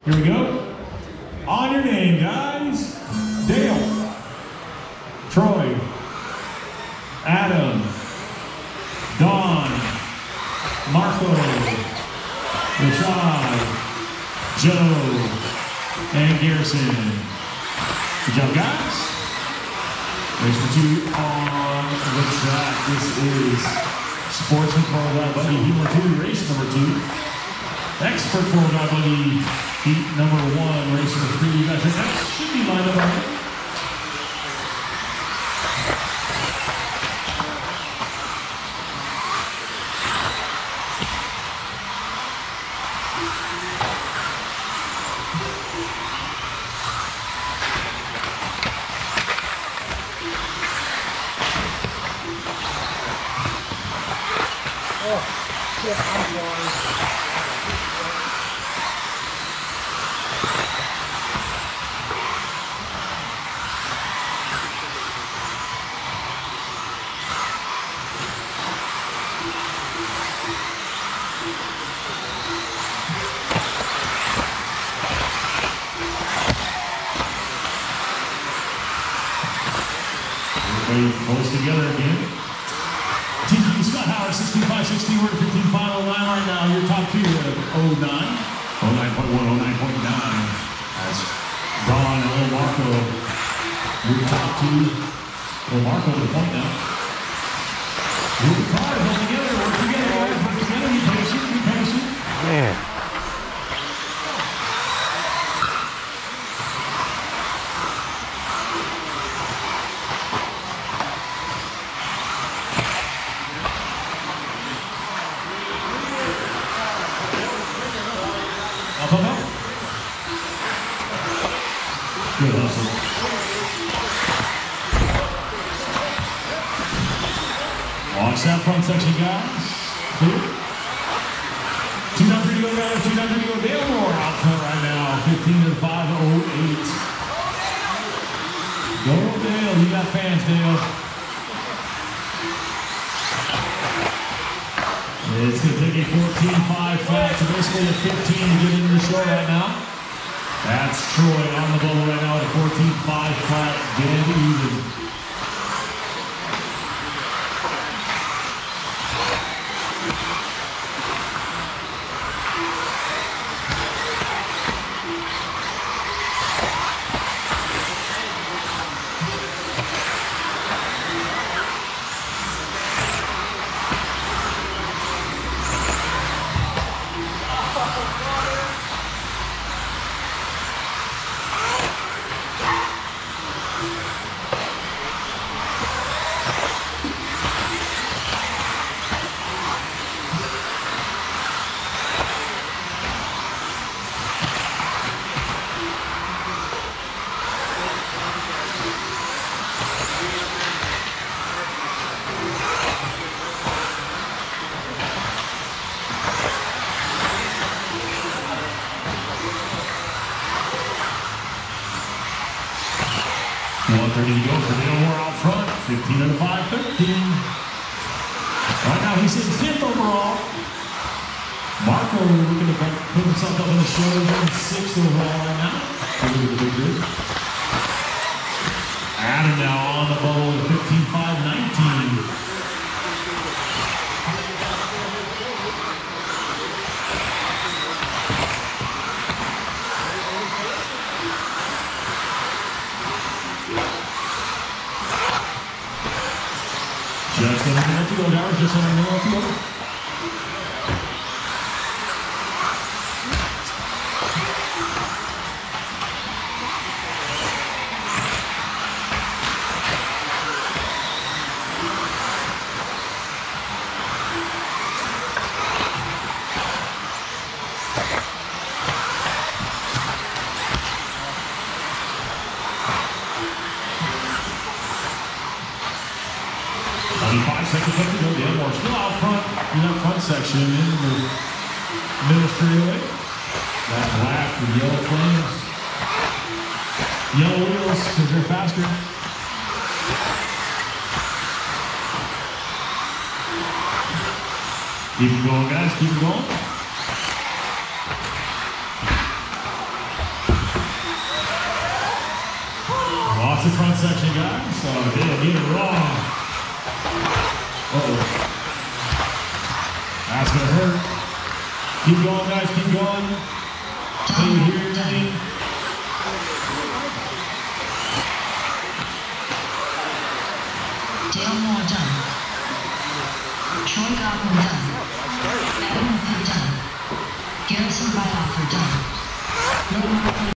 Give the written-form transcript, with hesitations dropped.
Here we go. On your name, guys. Dale, Troy, Adam, Don, Marco, Rashad, Joe, and Garrison. Good job, guys. Race for 2 on the track. This is Sportsman 4-wheel buggy heat number 2, race number 2. Expert 4-wheel buggy heat number 1, race number 3. You guys are next. Should be lined up already. Close together again. TQ Scott Howard, 65-60, we're at 15 final line right now. Your top 2 at 09. 09.1, 09.9. That's Ron and Lil Marco. Your top 2. Lil Marco to the point now. Move the cars all together. Work together, guys. Work together. Be patient. Be patient. Man. Good hustle. Watch that front section, guys. Clear. 2-3 to go, guys. 2-3 to go. Dale Moore out front right now. 15-5-08. Go, Dale. You got fans, Dale. It's going to take a 14-5 flat to basically a 15 to get into the show right now. That's Troy on the bubble right now at a 14-5 flat, dead even. Ready to go for Dale Moore out front, 15-5-13. Right now he's in 5th overall. Marco looking to put himself up in the show. He's in 6th overall right now. Probably the big group. Adam now on the bubble at 15-5-19. Just under the minute to go, guys. Just under the minute to go. Dale Moore still out front in that front section in the middle straightaway. That black with yellow flames. Yellow wheels because they're faster. Keep it going, guys. Keep it going. Watch the front section, guys. So they'll get it wrong. Uh-oh. That's going to hurt. Keep going, guys. Keep going. Can you hear me? Dale Moore done. Troy Goblin done. Adam Pitt done. Garrison Byoffer done.